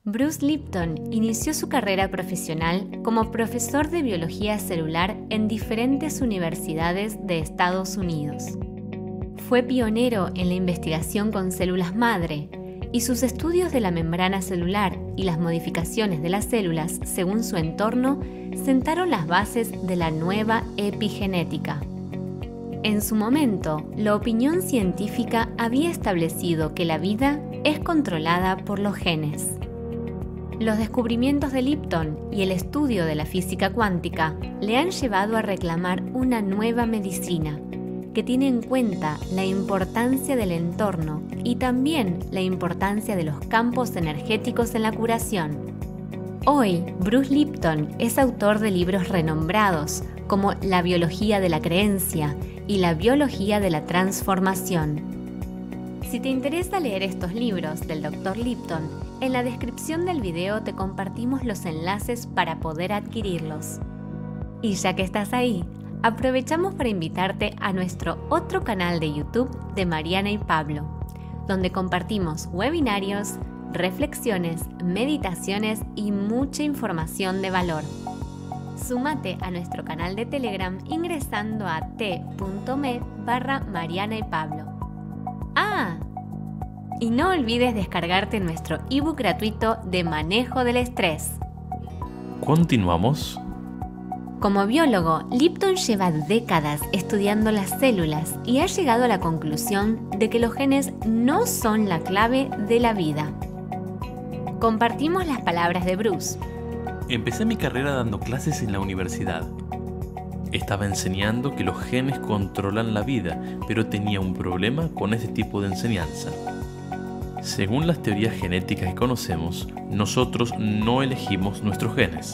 Bruce Lipton inició su carrera profesional como profesor de biología celular en diferentes universidades de Estados Unidos. Fue pionero en la investigación con células madre y sus estudios de la membrana celular y las modificaciones de las células según su entorno sentaron las bases de la nueva epigenética. En su momento, la opinión científica había establecido que la vida es controlada por los genes. Los descubrimientos de Lipton y el estudio de la física cuántica le han llevado a reclamar una nueva medicina que tiene en cuenta la importancia del entorno y también la importancia de los campos energéticos en la curación. Hoy, Bruce Lipton es autor de libros renombrados como La biología de la creencia y La biología de la transformación. Si te interesa leer estos libros del Dr. Lipton, en la descripción del video te compartimos los enlaces para poder adquirirlos. Y ya que estás ahí, aprovechamos para invitarte a nuestro otro canal de YouTube de Mariana y Pablo, donde compartimos webinarios, reflexiones, meditaciones y mucha información de valor. Súmate a nuestro canal de Telegram ingresando a t.me/Mariana y Pablo. Y no olvides descargarte nuestro ebook gratuito de manejo del estrés. Continuamos. Como biólogo, Lipton lleva décadas estudiando las células y ha llegado a la conclusión de que los genes no son la clave de la vida. Compartimos las palabras de Bruce. Empecé mi carrera dando clases en la universidad. Estaba enseñando que los genes controlan la vida, pero tenía un problema con ese tipo de enseñanza. Según las teorías genéticas que conocemos, nosotros no elegimos nuestros genes.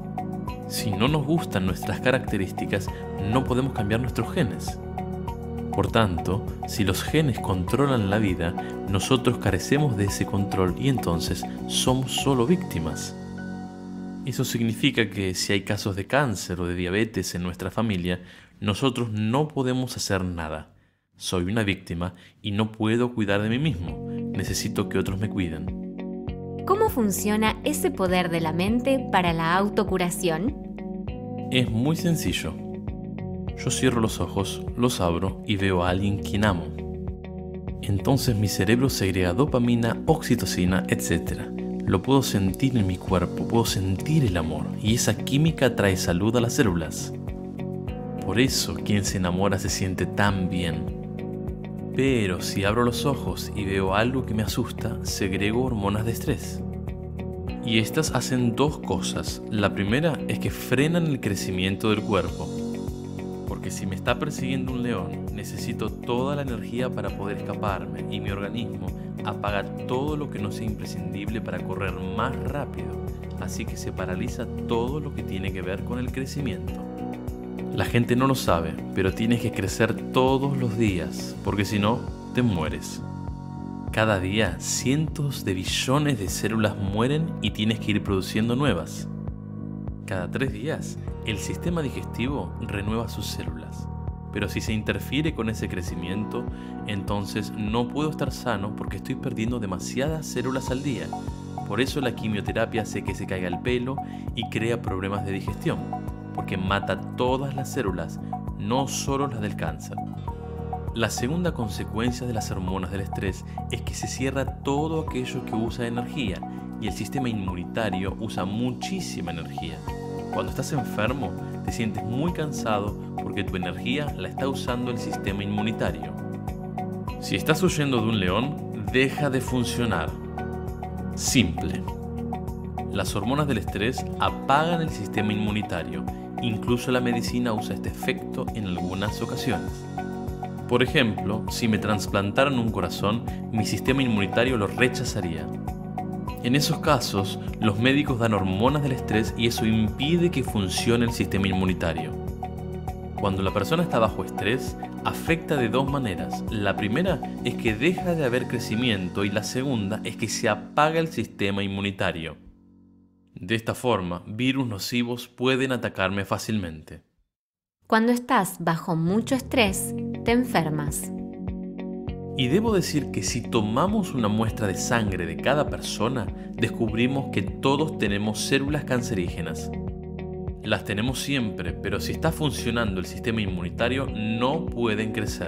Si no nos gustan nuestras características, no podemos cambiar nuestros genes. Por tanto, si los genes controlan la vida, nosotros carecemos de ese control y entonces somos solo víctimas. Eso significa que si hay casos de cáncer o de diabetes en nuestra familia, nosotros no podemos hacer nada. Soy una víctima y no puedo cuidar de mí mismo. Necesito que otros me cuiden. ¿Cómo funciona ese poder de la mente para la autocuración? Es muy sencillo. Yo cierro los ojos, los abro y veo a alguien quien amo. Entonces mi cerebro segrega dopamina, oxitocina, etc. Lo puedo sentir en mi cuerpo, puedo sentir el amor y esa química trae salud a las células. Por eso quien se enamora se siente tan bien. Pero si abro los ojos y veo algo que me asusta, segrego hormonas de estrés. Y estas hacen dos cosas. La primera es que frenan el crecimiento del cuerpo. Porque si me está persiguiendo un león, necesito toda la energía para poder escaparme y mi organismo apaga todo lo que no sea imprescindible para correr más rápido. Así que se paraliza todo lo que tiene que ver con el crecimiento. La gente no lo sabe, pero tienes que crecer todos los días, porque si no, te mueres. Cada día, cientos de billones de células mueren y tienes que ir produciendo nuevas. Cada 3 días, el sistema digestivo renueva sus células. Pero si se interfiere con ese crecimiento, entonces no puedo estar sano porque estoy perdiendo demasiadas células al día. Por eso la quimioterapia hace que se caiga el pelo y crea problemas de digestión. Porque mata todas las células, no solo las del cáncer. La segunda consecuencia de las hormonas del estrés es que se cierra todo aquello que usa energía y el sistema inmunitario usa muchísima energía. Cuando estás enfermo, te sientes muy cansado porque tu energía la está usando el sistema inmunitario. Si estás huyendo de un león, deja de funcionar. Simple. Las hormonas del estrés apagan el sistema inmunitario. Incluso la medicina usa este efecto en algunas ocasiones. Por ejemplo, si me trasplantaran un corazón, mi sistema inmunitario lo rechazaría. En esos casos, los médicos dan hormonas del estrés y eso impide que funcione el sistema inmunitario. Cuando la persona está bajo estrés, afecta de dos maneras. La primera es que deja de haber crecimiento y la segunda es que se apaga el sistema inmunitario. De esta forma, virus nocivos pueden atacarme Cuando estás bajo mucho estrés, te enfermas. Y debo decir que si tomamos una muestra de sangre de cada persona, descubrimos que todos tenemos células cancerígenas. Las tenemos siempre, pero si está funcionando el sistema inmunitario, no pueden crecer.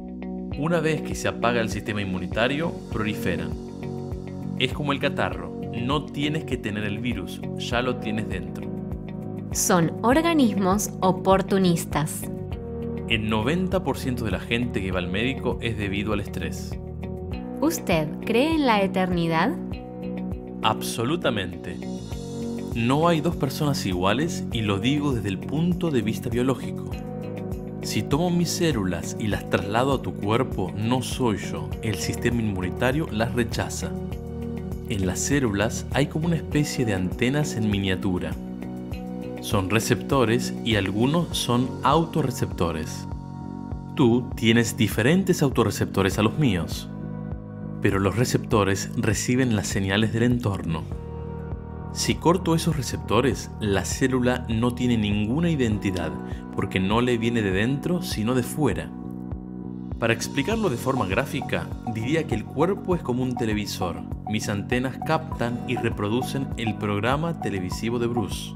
Una vez que se apaga el sistema inmunitario, proliferan. Es como el catarro, no tienes que tener el virus, ya lo tienes dentro. Son organismos oportunistas. El 90% de la gente que va al médico es debido al estrés. ¿Usted cree en la eternidad? Absolutamente. No hay dos personas iguales y lo digo desde el punto de vista biológico. Si tomo mis células y las traslado a tu cuerpo, no soy yo, el sistema inmunitario las rechaza. En las células hay como una especie de antenas en miniatura. Son receptores y algunos son autorreceptores. Tú tienes diferentes autorreceptores a los míos, pero los receptores reciben las señales del entorno. Si corto esos receptores, la célula no tiene ninguna identidad porque no le viene de dentro sino de fuera. Para explicarlo de forma gráfica, diría que el cuerpo es como un televisor. Mis antenas captan y reproducen el programa televisivo de Bruce.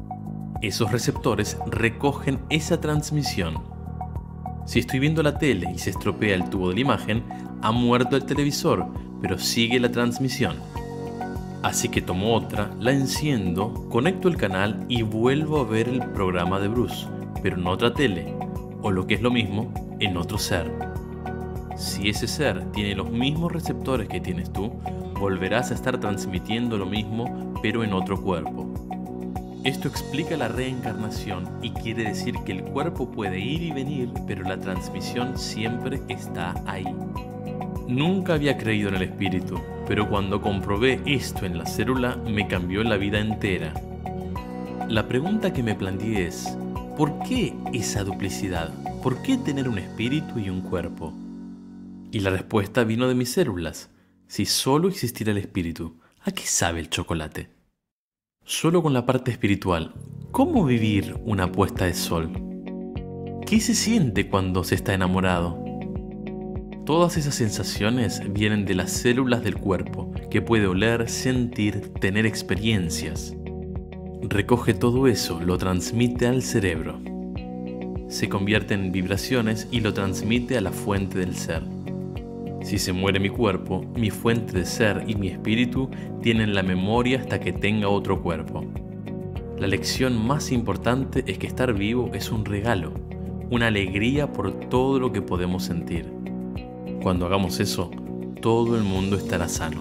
Esos receptores recogen esa transmisión. Si estoy viendo la tele y se estropea el tubo de la imagen, ha muerto el televisor, pero sigue la transmisión. Así que tomo otra, la enciendo, conecto el canal y vuelvo a ver el programa de Bruce, pero en otra tele, o lo que es lo mismo, en otro ser. Si ese ser tiene los mismos receptores que tienes tú, volverás a estar transmitiendo lo mismo, pero en otro cuerpo. Esto explica la reencarnación y quiere decir que el cuerpo puede ir y venir, pero la transmisión siempre está ahí. Nunca había creído en el espíritu, pero cuando comprobé esto en la célula me cambió la vida entera. La pregunta que me planteé es, ¿por qué esa duplicidad? ¿Por qué tener un espíritu y un cuerpo? Y la respuesta vino de mis células. Si solo existiera el espíritu, ¿a qué sabe el chocolate? Solo con la parte espiritual, ¿cómo vivir una puesta de sol? ¿Qué se siente cuando se está enamorado? Todas esas sensaciones vienen de las células del cuerpo, que puede oler, sentir, tener experiencias. Recoge todo eso, lo transmite al cerebro. Se convierte en vibraciones y lo transmite a la fuente del ser. Si se muere mi cuerpo, mi fuente de ser y mi espíritu tienen la memoria hasta que tenga otro cuerpo. La lección más importante es que estar vivo es un regalo, una alegría por todo lo que podemos sentir. Cuando hagamos eso, todo el mundo estará sano.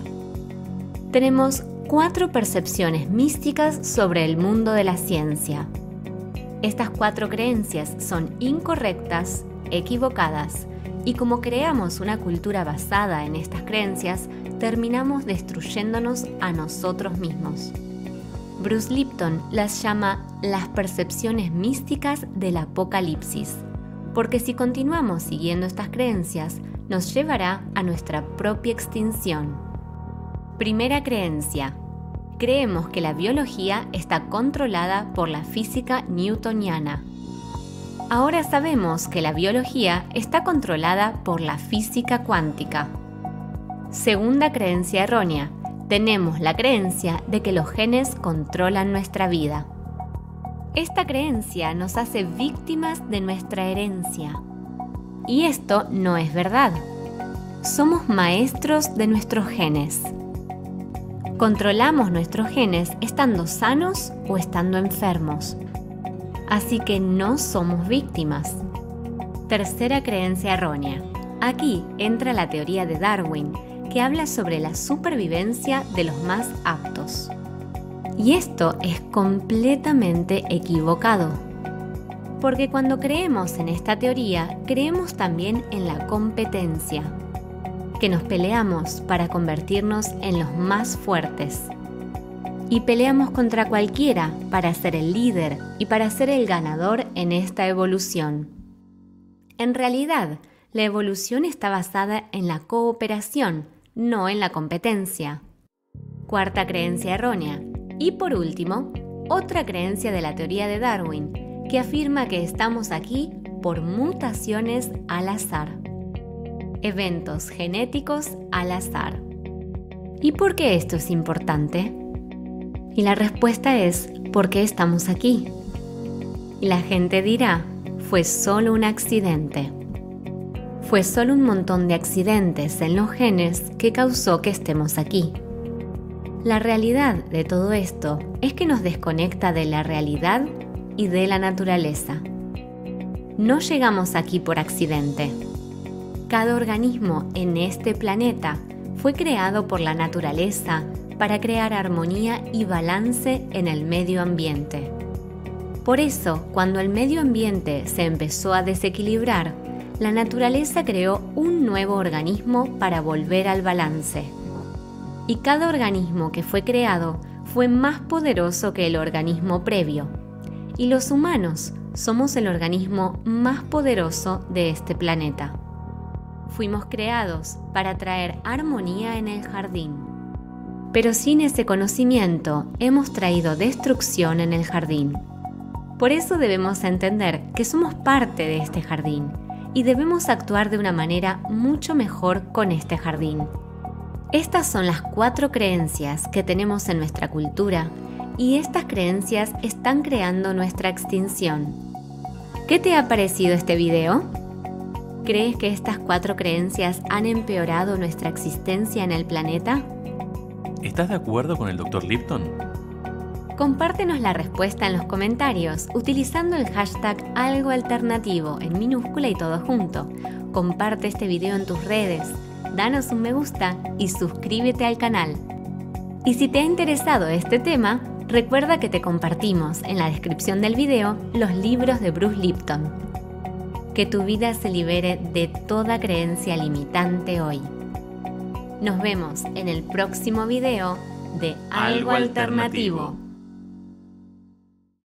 Tenemos 4 percepciones místicas sobre el mundo de la ciencia. Estas 4 creencias son incorrectas, equivocadas, y como creamos una cultura basada en estas creencias, terminamos destruyéndonos a nosotros mismos. Bruce Lipton las llama las percepciones místicas del apocalipsis, porque si continuamos siguiendo estas creencias, nos llevará a nuestra propia extinción. Primera creencia. Creemos que la biología está controlada por la física newtoniana. Ahora sabemos que la biología está controlada por la física cuántica. Segunda creencia errónea. Tenemos la creencia de que los genes controlan nuestra vida. Esta creencia nos hace víctimas de nuestra herencia. Y esto no es verdad. Somos maestros de nuestros genes. Controlamos nuestros genes estando sanos o estando enfermos. Así que no somos víctimas. Tercera creencia errónea. Aquí entra la teoría de Darwin, que habla sobre la supervivencia de los más aptos. Y esto es completamente equivocado. Porque cuando creemos en esta teoría, creemos también en la competencia, que nos peleamos para convertirnos en los más fuertes. Y peleamos contra cualquiera para ser el líder y para ser el ganador en esta evolución. En realidad, la evolución está basada en la cooperación, no en la competencia. Cuarta creencia errónea. Y por último, otra creencia de la teoría de Darwin, que afirma que estamos aquí por mutaciones al azar. eventos genéticos al azar. ¿Y por qué esto es importante? Y la respuesta es, porque estamos aquí. Y la gente dirá, fue solo un accidente. Fue solo un montón de accidentes en los genes que causó que estemos aquí. La realidad de todo esto es que nos desconecta de la realidad y de la naturaleza. No llegamos aquí por accidente. Cada organismo en este planeta fue creado por la naturaleza para crear armonía y balance en el medio ambiente. Por eso, cuando el medio ambiente se empezó a desequilibrar, la naturaleza creó un nuevo organismo para volver al balance. Y cada organismo que fue creado fue más poderoso que el organismo previo. Y los humanos somos el organismo más poderoso de este planeta. Fuimos creados para traer armonía en el jardín. Pero sin ese conocimiento hemos traído destrucción en el jardín. Por eso debemos entender que somos parte de este jardín y debemos actuar de una manera mucho mejor con este jardín. Estas son las 4 creencias que tenemos en nuestra cultura y estas creencias están creando nuestra extinción. ¿Qué te ha parecido este video? ¿Crees que estas 4 creencias han empeorado nuestra existencia en el planeta? ¿Estás de acuerdo con el Dr. Lipton? Compártenos la respuesta en los comentarios utilizando el hashtag algoalternativo en minúscula y todo junto. Comparte este video en tus redes, danos un me gusta y suscríbete al canal. Y si te ha interesado este tema, recuerda que te compartimos en la descripción del video los libros de Bruce Lipton. Que tu vida se libere de toda creencia limitante hoy. Nos vemos en el próximo video de Algo Alternativo.